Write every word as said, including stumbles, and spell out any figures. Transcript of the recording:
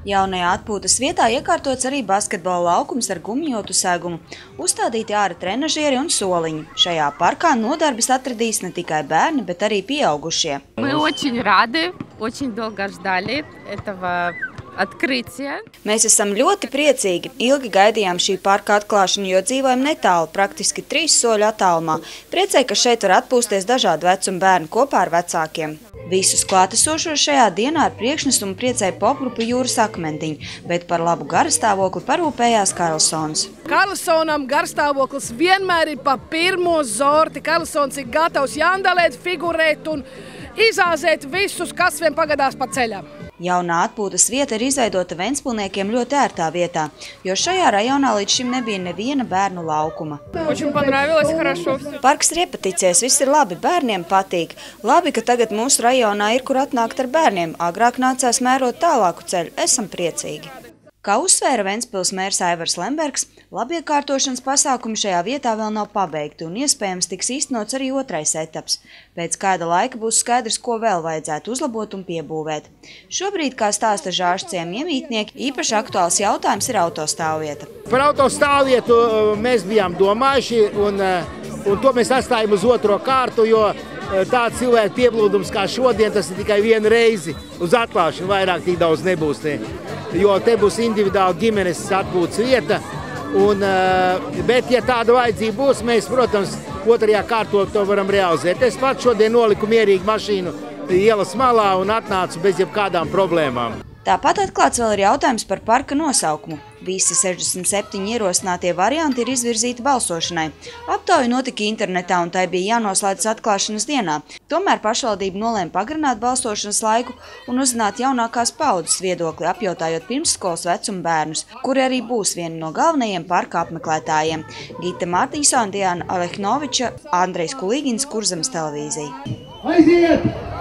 Jaunajā atpūtas vietā iekārtots arī basketbola laukums ar gumjotu segumu, uzstādīti āra trenažieri un soliņi. Šajā parkā nodarbes atradīs ne tikai bērni, bet arī pieaugušie. Мы очень рады, очень долго ждали этого открытия. Mēs esam ļoti priecīgi. Ilgi gaidījām šī parka atklāšanu, jo dzīvojam netālu, praktiski trīs soļu attālumā. Priecēji, ka šeit var atpūsties dažādu vecumu bērni kopā ar vecākiem. Visus klātesošos šajā dienā ar priekšnesumu priecēja popgrupa Jūras akmentiņi, bet par labu garastāvokli parūpējās Karlsons. Karlsonam garstāvoklis vienmēr ir pa pirmo zorti. Karlsons ir gatavs jandalēt, figurēt un izāzēt visus, kas vien pagadās pa ceļam. Jaunā atpūtas vieta ir izveidota Ventspilniekiem ļoti ērtā vietā, jo šajā rajonā līdz šim nebija neviena bērnu laukuma. Parks ir iepaticies, viss ir labi, bērniem patīk. Labi, ka tagad mūsu rajonā ir, kur atnākt ar bērniem. Agrāk nācās mērot tālāku ceļu. Esam priecīgi. Kā uzsvēra Ventspils mērs Aivars Lembergs, labiekārtošanas pasākumi šajā vietā vēl nav pabeigti un iespējams tiks īstenots arī otrais etaps. Pēc kāda laika būs skaidrs, ko vēl vajadzētu uzlabot un piebūvēt. Šobrīd, kā stāsta Žāšciema iemītnieki, īpaši aktuāls jautājums ir autostāvvieta. Par autostāvvietu mēs bijām domājuši un, un to mēs atstājam uz otro kārtu, jo tāds cilvēku pieplūdums kā šodien, tas ir tikai vienu reizi uz atklāšanu, vairāk tik daudz nebūs. Ne. Jo te būs individuāli ģimenes atpūtas vieta, un, bet, ja tāda vajadzība būs, mēs, protams, otrajā kārtā to varam realizēt. Es pats šodien noliku mierīgi mašīnu ielas malā un atnācu bez jebkādām problēmām. Tāpat atklāts vēl ir jautājums par parka nosaukumu. Visi sešdesmit septiņi ierosinātie varianti ir izvirzīti balsošanai. Aptauja notika internetā un tai bija jānoslēdz atklāšanas dienā. Tomēr pašvaldība nolēma pagarināt balsošanas laiku un uzzināt jaunākās paudzes viedokli, apjautājot pirmsskolas vecuma bērnus, kuri arī būs vieni no galvenajiem parka apmeklētājiem. Gita Martīsona, Diana Alehnoviča, Andrejs Kulīgins, Kurzemes televīzija. Aiziet!